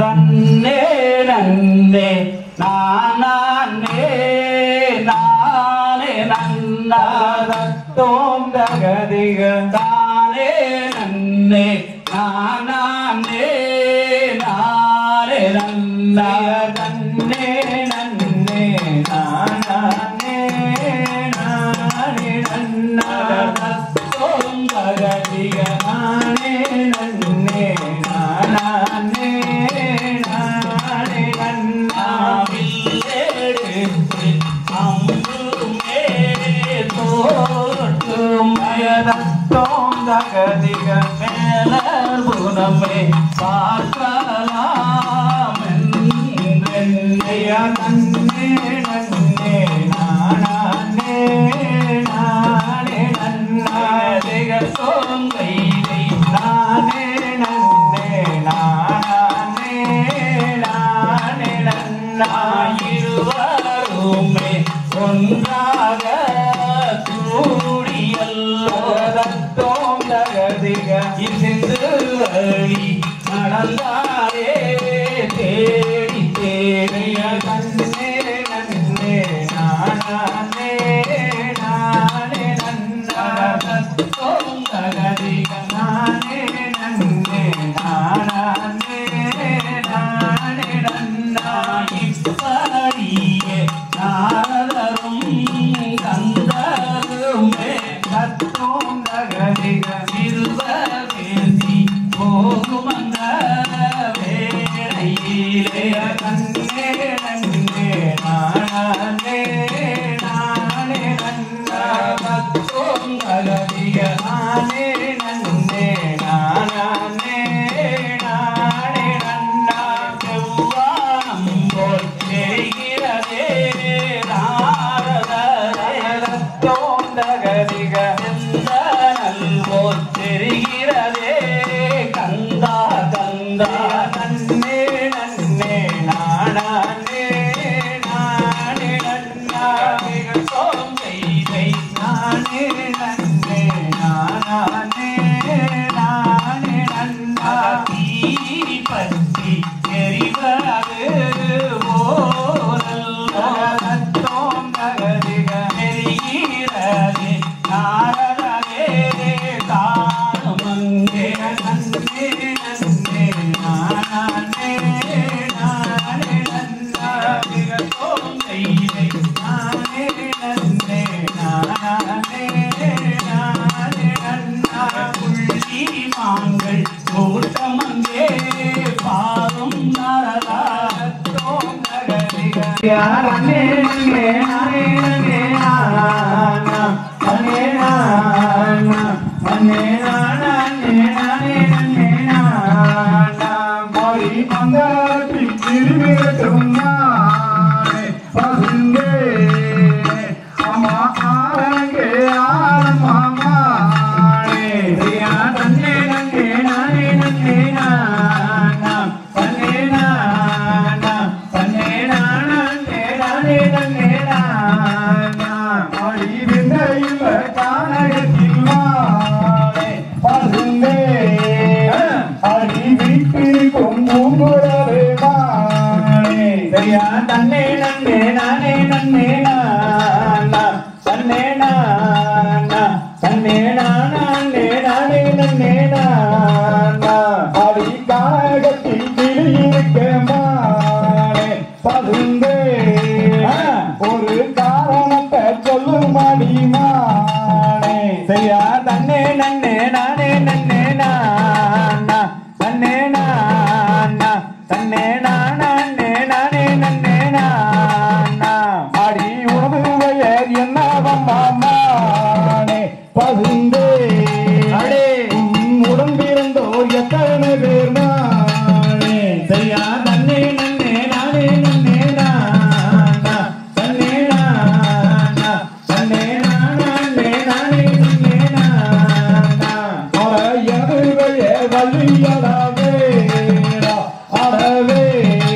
நன்னே நன்னே நானே நானே நன்னாதத்தோம் தகதிக தானே நன்னே நானே நானே நன்னா நன்னே நன்னே நானே நானே நன்னாதத்தோம் தகதிக நானே நன்னே நானே நானே நன்னாவில்லேடு அம்புமே தோட்டும் மயதத்தோம் தகதிக மேலர் புனமே பார்க்கலாம் என்றென்னைய நன்னே நன்னே நானே நானே நன்னாதிக சோங்கையை நானே நன்னே நானே நானே நன்னாயிருவருமே ஒன்றாக கூடியல்லோதத்தோம் தகதிக இசிந்து வழி நடந்தாரே தேடி தேடிய நன்னே நன்னே நானே நானே நன்னாதத்தோம் தகதிக நானே நன்னே நானே நானே நன்னாயிப்படியே நாரதரும் கந்தருமே தத்தோம் தகதிக சிறுவவேசி போகுமந்த வேளையிலே நன்னே நன்னே நானே நானே நன்னாதத்தோம் தகதிக நானே நன்னே நானே நானே நன்னா செவ்வானம் போல் தெரிகிறதே நாரதத்தோம் தகதிக எந்த நல்வோர் தெரிகிறதே கந்தா கந்தா நன்னே நன்னே நானே நானே நன்னாதிக சோங்கையை நானே நன்னே நானே நானே நன்னா தீ பற்றி எரிவது ஓரல்லோதத்தோம் தகதிக எரிகிறது நாரதே காணுமங்கே நன்னே நன்னே நானே நானே நன்னாதிக சோங்கையை நானே நன்னே நானே நானே நன்னா புள்ளி மாங்கள் கூட்டமங்கே பாரும் நாரதத்தோம் தகதிக நானே நன்னே நானே நன்னே நானா நன்னே நானா நன்னே நானே நானே நன்னே நானா மொழி மந்தாட்டி திருவிழட்டும் நானே பசுந்தே அம்மா ஆரங்கே ஆரம்மானே நன்னே நன்னே நானே நன்னே நானா நன்னே நானா நன்னே நானே நானே நன்னே நானா மொழி விந்தையில் கானகத்தில் வாழே பசுந்தே அடி வீட்டில் கொம்புறவே வாழே சரியா நன்னே நன்னே நானே நன்னே நானா நன்னே நானா நன்னே நானே நானே நன்னே நானா அடி கானகத்தில் கிளியிருக்க மானே பசுந்தே ஒரு காரணத்தை சொல்லும் அடிமானே சரியா நன்னே நன்னே நானே நன்னே நானா நன்னே நானா நன்னே நானே நானே நன்னே நானா அடி உனது பெயர் என்னவம்மானே பசுந்தே அடே உடன் பிறந்தோர் எத்தனை பேர் நானே சரியா நன்னே நன்னே நானே நன்னே நானா நன்னே நானா நன்னே நானே நானே நன்னே நானா எனது பெயர் வள்ளியடாவே அடவே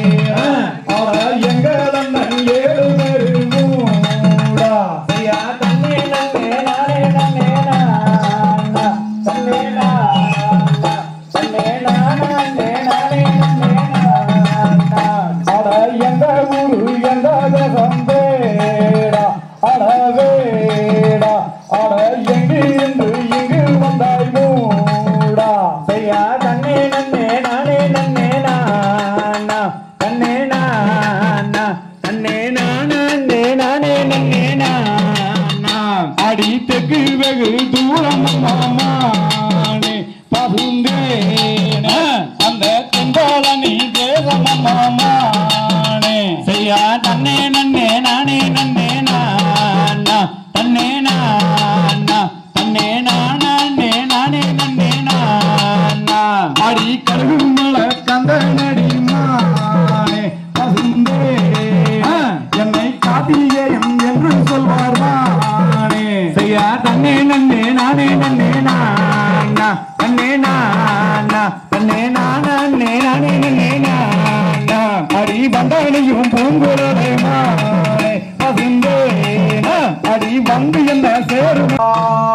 எங்கள் அண்ணன் 7 பேரு மூடா சரியா நன்னே நன்னே நானே நன்னே நானா நன்னே நானா நன்னே நானே நானே நன்னே நானா மாமானே செய்யா தன்னே நன்னே நானே நன்னே நானா தன்னே நானா தன்னே நானே நானே நன்னே நானா அடி கருமல கந்தனடி மானே பசுந்தே என்னை காத்தியேயம் என்று சொல்வார் மானே செய்யா தன்னே நன்னே நானே நன்னே நானா தன்னே நானா தன்னே நானே நானே நன்னே நானா அடி பந்தனையும் பூங்குழலை மானே பசுந்தே அடி வந்து என்ன சேருமா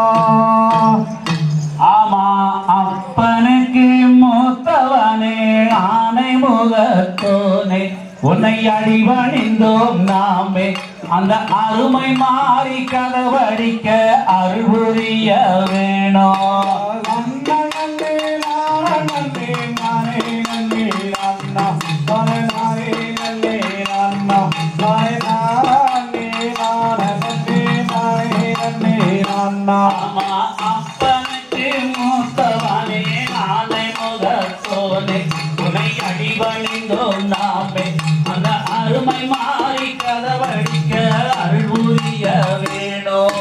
ஆமா அப்பனுக்கு மூத்தவனே ஆனை முகத்தோனே உன்னை அடிவணிந்தோம் நாமே அந்த அருமை மாறி கதவடிக்க அருள் புரிய வேணும் அப்பனுக்கு மூத்தவனே ஆனை முகத்தோனே உன்னை அடிவணிந்தோம் நாமே அந்த அருமை மாறி கதவடிக்க அருள் புரிய வேணும்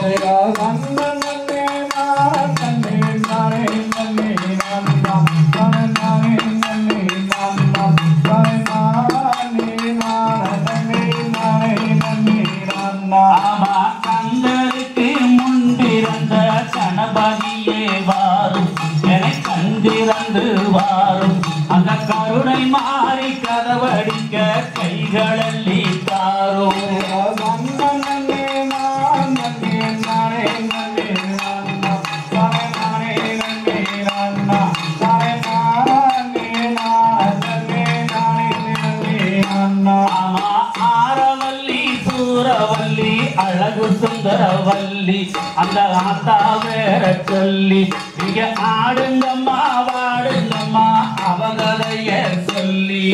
ஆமா கந்தருக்கு முன்பிறந்த கணபதியே வாரும் என கண்டிறந்து வாரும் அந்த கருணை மாறி கதவடிக்க கைகளல்லி தாரும் அழகு சுந்தரவல்லி அந்த ஆத்தா வேற சொல்லி இங்க ஆடுங்கம்மா வாடுங்கம்மா அவகதைய சொல்லி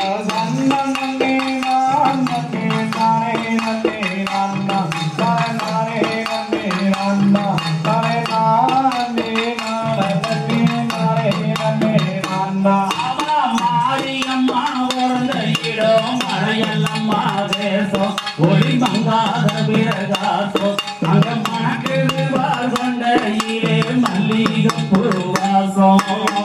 மாரியம்மா பிறந்த இடம் மழையல்லம்மா தேசம் ஒளி மங்காத பிரகாசம் அங்க மணக்குவார் கொண்டையிலே மல்லிகை பூவாசம்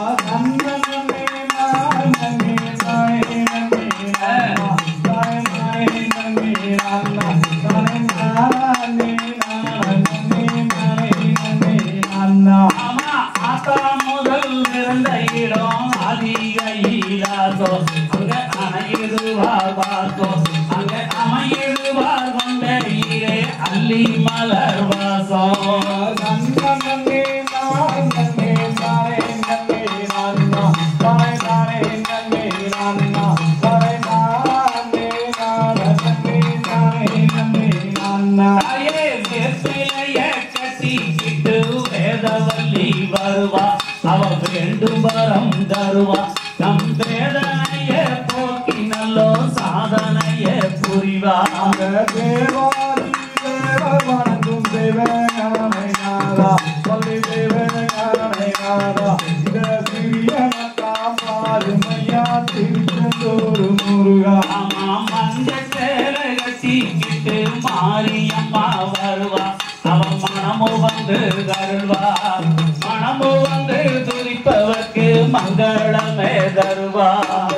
முதல் பிறந்த இடம் அதிக ஈராசம் அங்க அணையுதுவார் பார்த்தோம் அங்க அமையுதுவார் கொண்டையிலே அள்ளி மலர் வாசம் கட்டிக்கிட்டு வேதவல்லி வருவா அவ வேண்டும் வரம் தருவா நம் வேதனைய போக்கி நல்லோ சாதனைய புரிவா வணங்கும் தேவனாரா சொல்லி தேவனாரா பாருமையா திருச்செந்தூர் முருகா மஞ்ச சேலை கட்டிக்கிட்டு மாரியம்மா வருவா அவன் மனமு வந்து தருவா மனமு வந்து துதிப்பவர்க்கு மங்களமே தருவா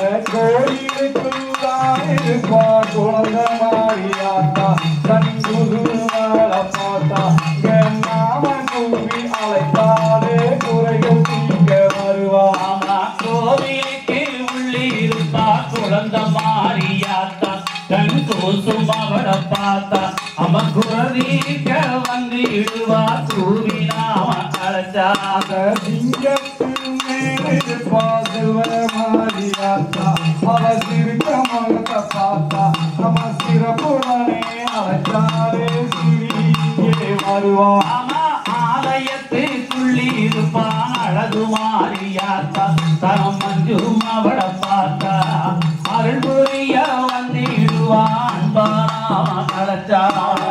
கோயிலுக்குள்ளாயிருப்பா குழந்தை மாரியாத்தா தன் குருவாள பார்த்தா நாமன் கூவி அழைத்தாலே குறைகள் தீங்க வருவா கோவிலுக்கு உள்ளிருப்பா குழந்தை மாரியாத்தா தன் கூசுமவட பார்த்தா அவன் குரதீக்க வந்திடுவா கூவி நாம அழைச்சாக சிங்கத்தில் மேலிருப்பா சிவமாரியாத்தா அவ சிறுக்க மகத்தை பார்த்தா நம்ம சிறப்புடனே அழைச்சாலே சிறியே வருவா ஆலயத்துக்குள்ளிருப்பான் அழகு மாரியாத்தா தனம் மஞ்சும் அவட பார்த்தா அருள் புரிய வந்திடுவான் அன்பானாம அழைச்சா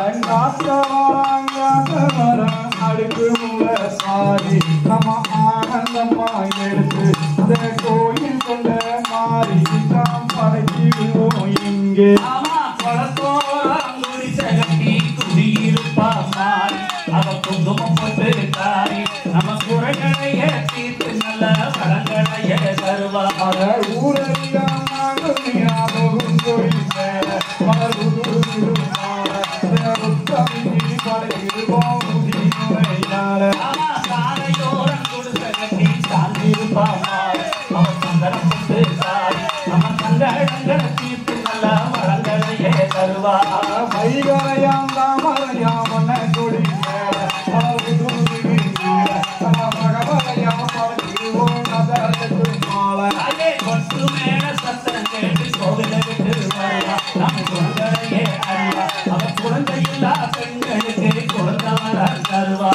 அடுக்கு முக சாரி நம்ம ஆனந்தமா எடுத்து அந்த கோயில் கொண்ட மாறி நீங்க ஆமா கொளத்தோரம் குடிசகட்டி குடியிருப்பாமாரி அவ குங்குமம் போட்டு தாரி நம்ம குறைகளைய தீர்த்து நல்ல பழங்களைய தருவா அத ஊரறியா நாங்கனியா போகும் கோயில ஆமா சாலையோரம் குடிசகட்டி சார்ந்திருப்பாமாரி அவ சந்தனம் போட்டு தாரி நம்ம சங்கடங்களை தீர்த்து நல்ல பழங்களைய தருவா மைகரையாம் தாமரையாம் மன்ன கொடிய அதே கொட்டு மேல சத்தம் கேட்டு கோவில விட்டு வருவா நம்ம குழந்தையே அறிவா அவ குழந்தையில்லா பெண்களுக்கு குழந்தை வர தருவா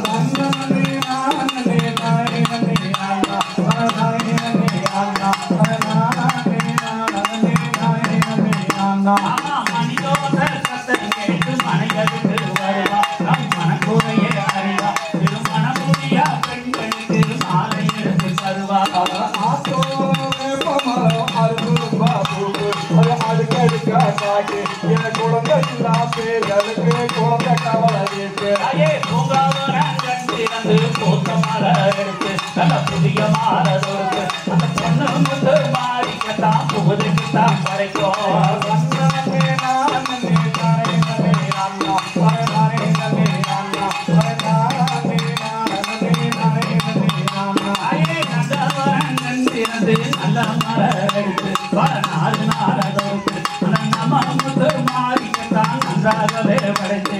ஆமா மணிதோச சத்தம் கேட்டு மனைய விட்டு வருவா நம் மனக்குறையே அறிவா திருமண முடியா பெண்களுக்கு மாலை எடுத்து தருவா ஐயே பூங்காவனம் கண்டிருந்து பூத்த மலை எடுத்து நல்ல புதிய மாலை தொடுத்து அந்த பொண்ணு முத்து மாறிக்கத்தான் புகுதுக்குத்தான் வரைக்கும் ஐயே நந்தவனம் கண்டிருந்து நல்ல மலை எடுத்து பல நாளை தொடுத்து அந்த நம்ம முத்து மாறிக்கத்தான் நன்றாகவே படைத்தேன்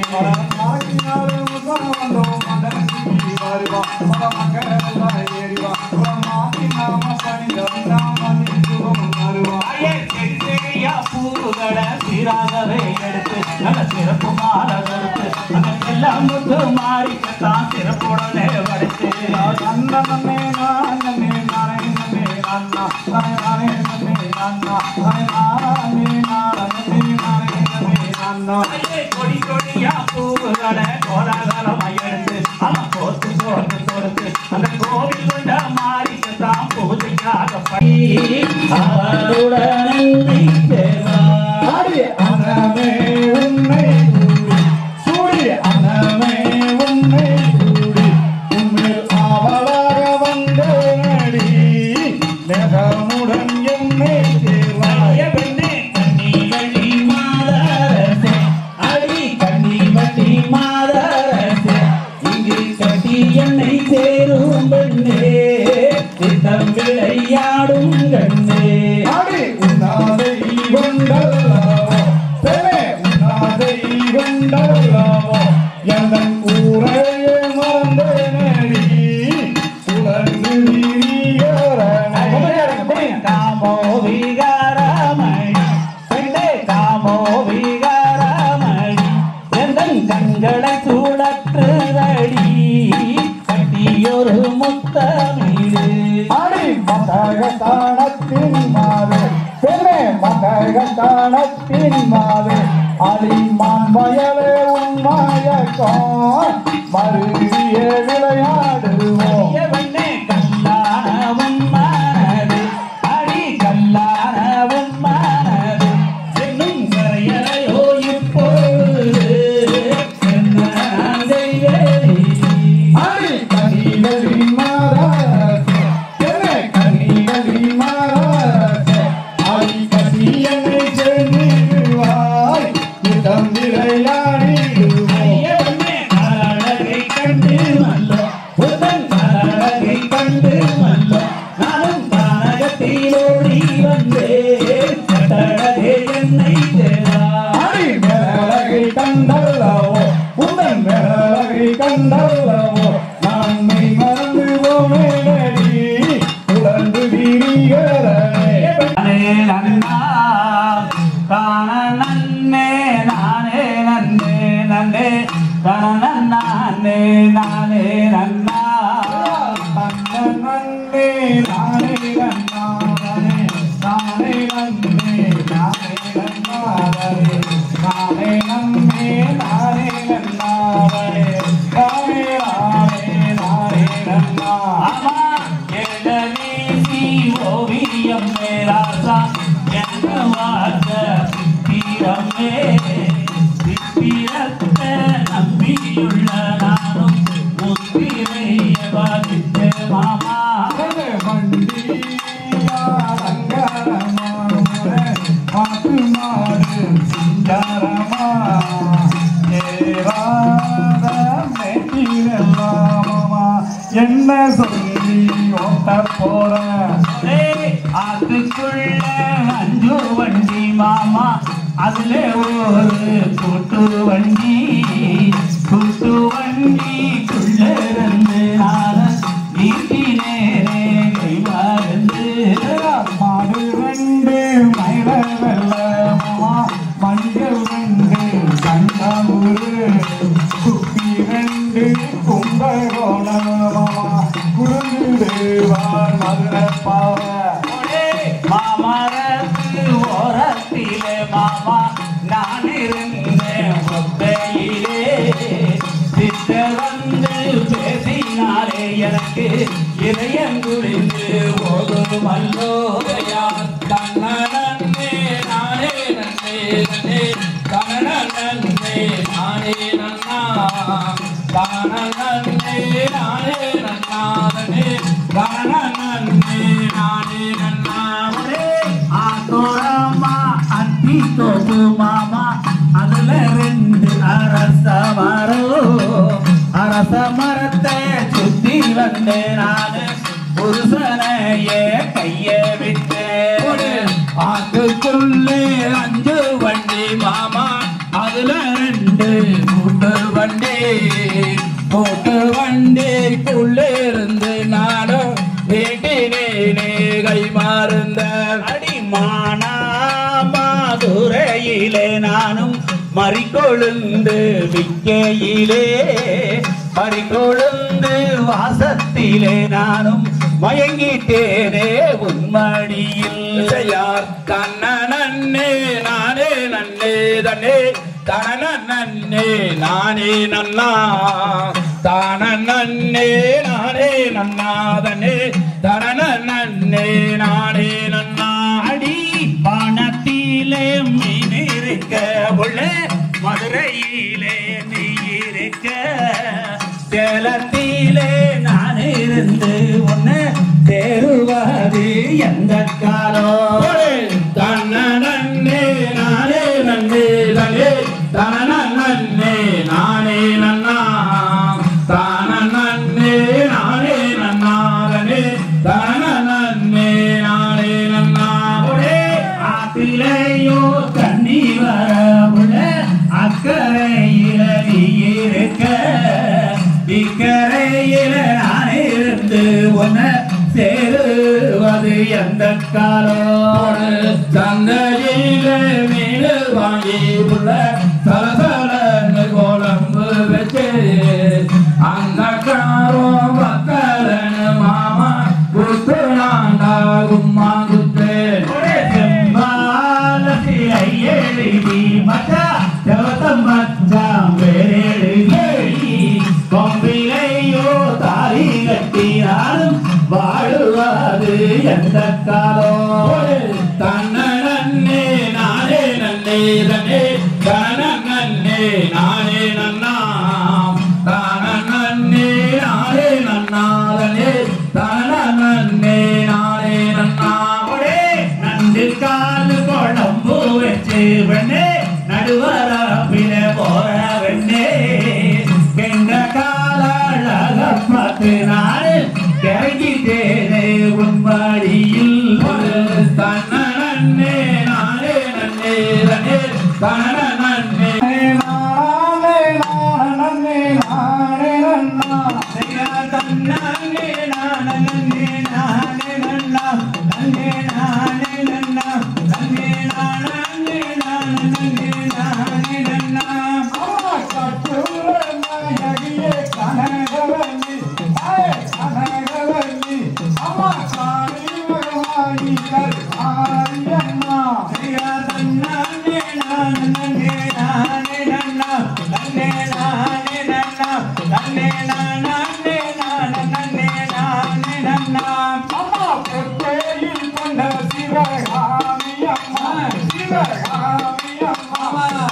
ஐயே செடி செடியா பூவுகளை சீராகவே எடுத்து நல்ல சிறப்பு மாலை கொடுத்து அந்த எல்லாம் முத்து மாறிக்கத்தான் சிறப்புடனே படைத்தேன் ஐயே கொடி கொடியா பூவுகளை கோலாகலமாய் எடுத்து அவன் கோத்து கோத்து கொடுத்து அந்த கோவில் கொண்ட மாறிக்கத்தான் பூஜைக்காக அவருடன் அனமே உன்னை சூடி அனமே உன்னை சூடி உன்னில் ஆவலாக வந்தேனடி நெகமுடன் என்னை தேவாய பெண்ணே கண்ணி வழி மாதரசே அடி கண்ணி வழி மாதரசே இங்கு கட்டி என்னை சேரும் பெண்ணே சித்தம் விளையாடும் கண்ணே அடி உன்னாதை கொண்டல்லவோ பெண்ணே உன்னாதை கொண்டல்லவோ எந்தன் ஊரையே மறந்தேனடி உலர்ந்து காமோ விகாரமணி பெண்ணே காமோ விகாரமணி எந்தன் கண்களை சுழற்றுதடி கட்டியொரு முத்தமிழ் அடி மதகத்தானத்தின் மாது பெண்ணே மதகத்தானத்தின் மாது அடிமான் வயலே உன்மாயக்கம் மருவிய விளையாடுவோம் பெண்ணே கல்லானவும் மனது அடி கல்லானவும் மனது என்னும் கரையறையோ இப்பொழுது என்ன செய்வேன் அடி கனிகளி மாதாரசே பெண்ணே கனிகளி மாதாரசே அடி கசி என்னை சென்றிடுவாய் இடம் விளையாடிடுவோம் பெண்ணே அழகை கண்டு மல்லோ உதன் அழகை கண்டு மல்லோ நானும் தானகத்தில் ஓடி வந்தேன் கட்டழகே என்னை தேவா அடி மேலழகை கண்டல்லவோ உந்தன் மேலழகை கண்டல்லவோ நான் மெய் மறந்து போனேனடி உழந்து விரிகிறனே நானே நன்னா காண நன்னே நானே நன்னே நன்னே காண நானே நானே நன்னா நன்னே நானே நன்னானே நானே நன்னே நானே நன்னானே நானே நன்னே நானே நன்னானே நானே நானே நானே நன்னா ஆமா எழவீசி ஓவியம் மேராசா என்ன வார்த்தை சித்திரத்தை நம்பியுள்ள நானும் முத்திரைய பாதித்த மாமா என்ன சொல்லி ஓட்ட போற அதுக்குள்ள 5 வண்டி மாமா அதுல ஒரு கூட்டு வண்டிக்குள்ள இருந்து நான் வீட்டினேரே கைவாருந்து மாடு 2 மயில வெள்ள மாமா மஞ்சள் 2 கண்டாமூரு குப்பி 2 கும்பகோணம் மாமா குருங்குவான் மதுரை பாவ மாமரத்து ஓரத்திலே மாமா நான் இருந்தேன் ஒத்தையிலே சித்த வந்து பேசினாலே எனக்கு இதயங்குளிந்து போதுமல்லோ தன்னே நானே நன்னே நன்னே தன்னே நானே நன்னா தானே நானே நன்னாதனே தானே நானே நன்னாவரே ஆத்தோரமா அத்தி தோப்பு மாமா அதுல 2 அரச மரத்தை சுத்தி வந்தேன் நானு புருஷனையே கைய விட்டேன் அதுக்குள்ளே 5 வண்டி மாமா அதுல 2 கூட்டு வண்டிக்குள்ள இருந்து நானும் வீட்டினே கை மாறுந்த அடிமானா மாதுரையிலே நானும் மறிக்கொழுந்து விக்கையிலே மறிக்கொழுந்து வாசத்திலே நானும் மயங்கிட்டேனே உன்மடியில் யார் தன்னே நானே நன்னே தன்னே தனனே நானே நன்னா தானே நானே நன்னாதனே தனனே நானே நன்னா அடி வானத்திலே மீன் இருக்க உள்ள மதுரையிலே நீ இருக்க சேலத்திலே நான் இருந்து ஒன்னு தேருவாது எந்த காலம் தன்னே நானே நன்னே தனே தனனே நானே நன்னா தானே நானே நன்னாதனே தனனே நானே நன்னா ஆத்திலேயோ தண்ணி வரவுள்ள அக்கறையில நீ இருக்க இக்கரையில நான் இருந்து ஒன்ன சேருவது எந்த காலம் சந்தையில மீன் வாங்கி உள்ள சலசலன்னு குழம்பு வச்சு அந்த காரம் பக்கலன்னு மாமா குத்துனாண்டா கும்மா குத்து செம்பாலி எழுதி மச்சா செவத்தம் மச்சாம் எழுதி கொம்பிலையோ தாரி கட்டினாலும் வாழுவாது எந்த காலம் தன்னே நானே நன்னே தன்னே தனனே நானே நன்னா தானே நானே நன்னாதனே தனனே நானே நன்னா நண்டு கால் குழம்பு வச்சு வெண்ணே நடுவரப்பில போற வெண்ணே கெண்ட கால அழக பார்த்து நாடு கிறங்கிட்டேனே உன்மடியில் தன்னே நானே நன்னே தன்னே தனனே சிவகாமி அம்மா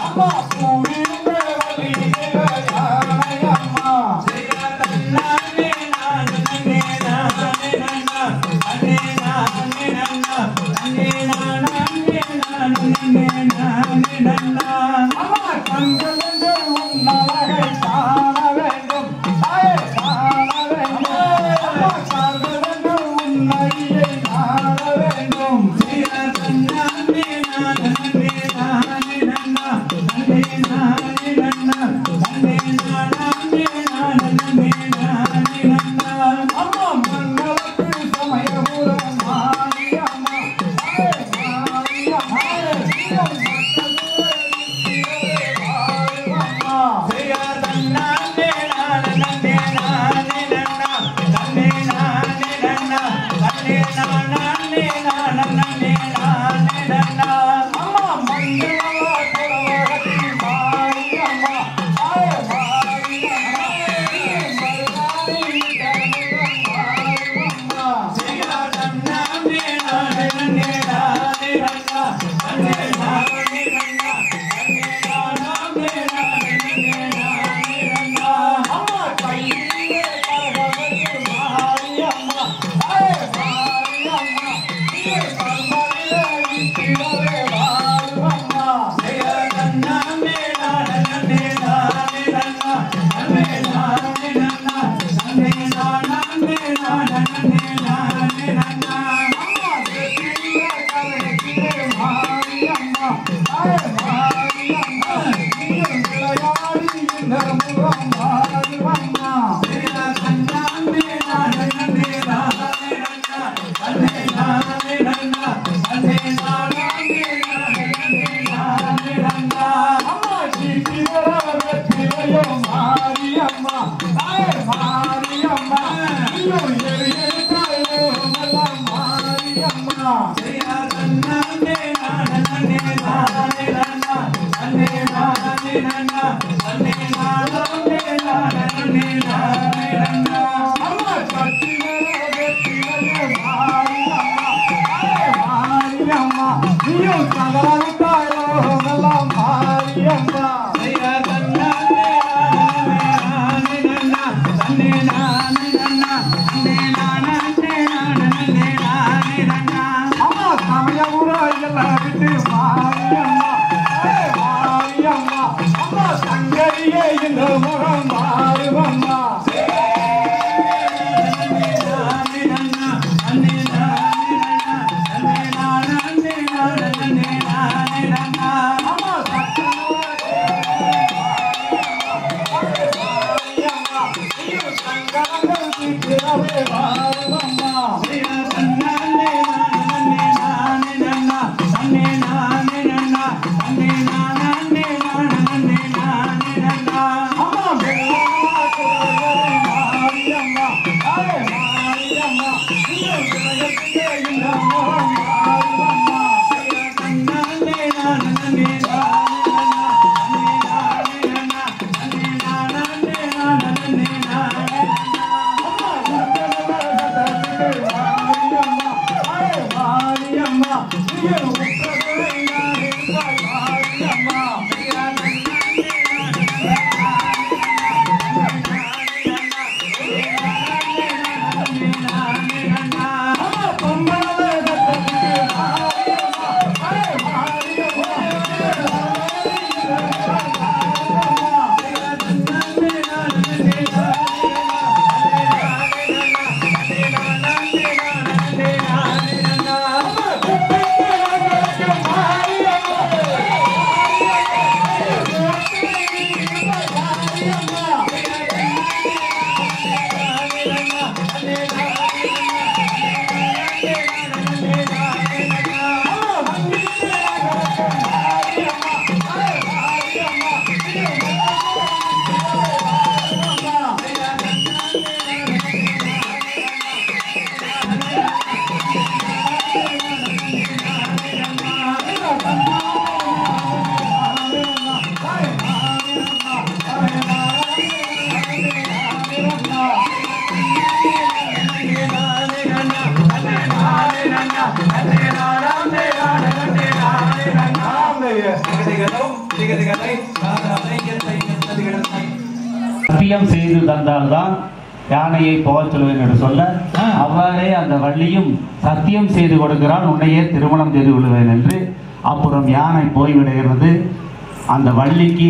சத்தியம் செய்து தந்தால்தான் யானையை போகச் சொல்வேன் என்று சொல்ல, அவ்வாறே அந்த வள்ளியும் சத்தியம் செய்து கொடுக்கிறான், உன்னையே திருமணம் செய்து கொள்வேன் என்று. அப்புறம் யானை போய்விடுகிறது. அந்த வள்ளிக்கு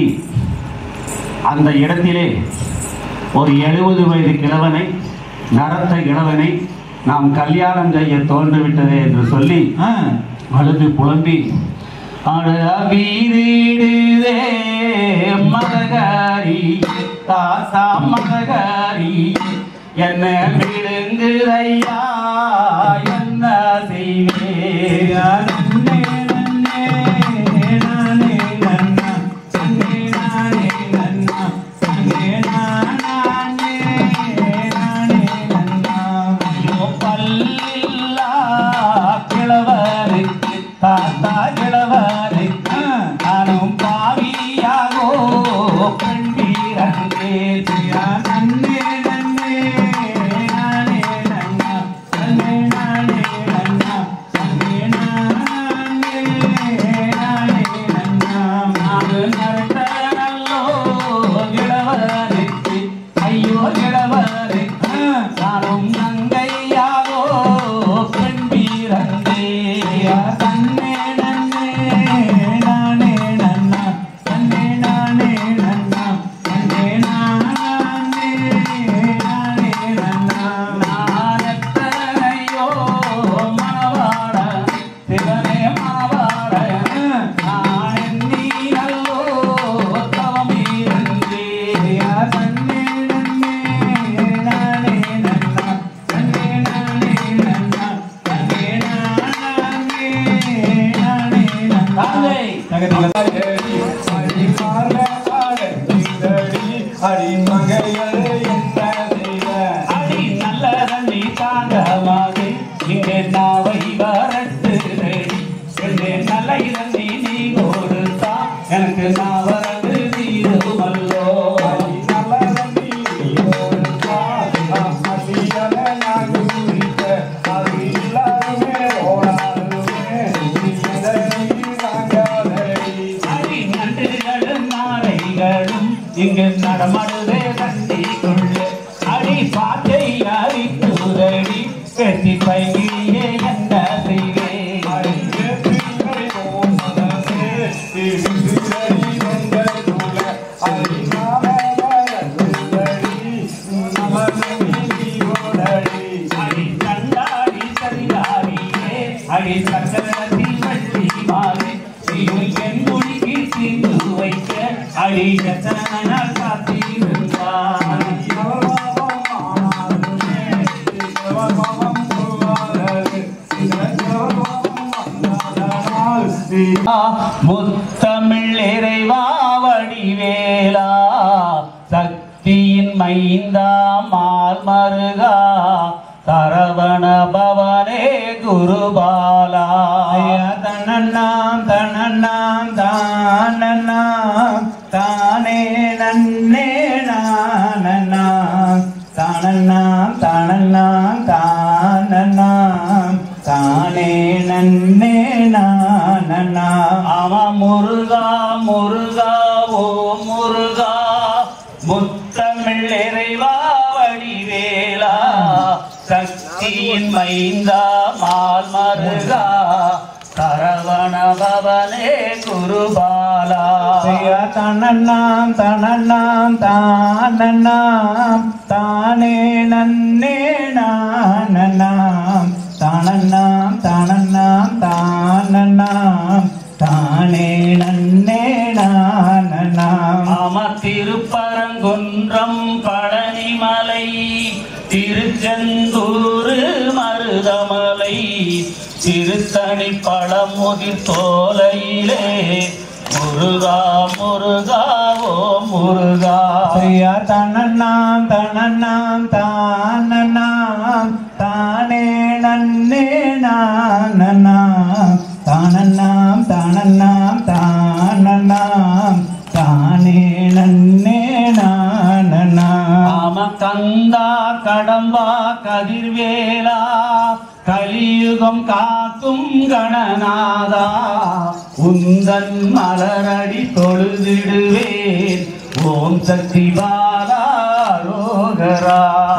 அந்த இடத்திலே ஒரு 70 வயது கிழவனை, நடத்த கிழவனை நாம் கல்யாணம் செய்ய தோன்றுவிட்டதே என்று சொல்லி அழுது புலம்பி வீதிடுதே மதகாரி தாத்தா மதகாரி என்ன விடுங்குதையா என்ன செய்வேன் கிழவருக்கு தாத்தா இளவரைக்கு நானும் பாவியாகோ பெண் வீரங்கே நன்னே நன்னே நானே நன்னா நன்னே நானே நன்னா நன்னே நானே நானே நன்னா நாடு நடத்த நல்லோ இளவரைக்கு ஐயோ இளவரைக்கு நானும் நங்கையாகோ பெண் வீரங்கே தன்னே நன்னே நானே நன்னா தன்னே நானே நன்னா தன்னே நானே நானே நன்னா நானெத்தனையோ மணவாட சிவனே மணவாட நான் எண்ணி நல்லோ தவமீரன்றே தன்னே நன்னே நானே நன்னா தன்னே நானே நன்னா தன்னே நானே நானே நன்னா அடி நல்ல தண்ணி தாங்கமாது இங்கே நாவை வரட்டு நல்ல தண்ணி நீ கொடுத்தா எனக்கு நான் வரது தீருமல்லோ அடி நண்டுகளும் நாரைகளும் இங்கு நடமாடுதே கண்டிக்குள்ள அடி பாட்டை அடிக்குதடி கட்டி பையிலே என்ன செய்வே அடி கண்டாடி சரியாரியே அடி சக்கரத்தில் வட்டி மாறி என் மொழிக்கு தீர்ந்து வைக்க அடி எத்தனை நாள் காத்திருந்தார் முத்தமிழ் இறைவா வடிவேலா சக்தியின் மைந்தா மால் மருகா சரவண பவனே குருபாலா தனன்னாம் தனன்னாம் தானன்னாம் தானே நன்னே நானன்னாம் தானன்னாம் தானன்னாம் தானன்னாம் தானே நன்னே நானன்னாம் ஆமா முருகா முருகா ஓ முருகா முத்தமிழ் இறைவா வடிவேலா சக்தியின் மைந்தா மால் மருகா சரவண பவனே குருபாலா தனன்னாம் தனன்னாம் தானன்னாம் தானே நன்னே நானன்னாம் தானன்னாம் தானன்னாம் தானன்னாம் தானே நன்னே நானன்னாம் ஆமா திருப்பரங்குன்றம் பழனிமலை திருச்செந்தூர் மருதமலை திருத்தணி பழமுதிர் சோலையிலே முருகா முருகா ஓ முருகா தனன்னாம் தனன்னாம் தானன்னாம் தானே நன்னே நானன்னாம் தானன்னாம் தானன்னாம் தானன்னாம் தானே நன்னே நானன்னாம் ஆம கந்தா கடம்பா கதிர்வேலா கலியுகம் காக்கும் கணநாதா உந்தன் மலரடி தொழுதிடுவேன் ஓம் சக்தி பாலா ரோகரா